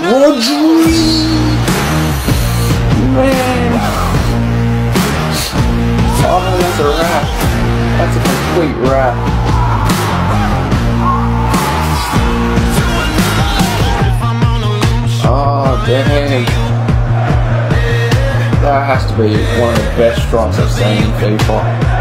Rodri! Man! Oh no, that's a wrap. That's a complete wrap. Oh dang. That has to be one of the best strikes I've seen in FIFA.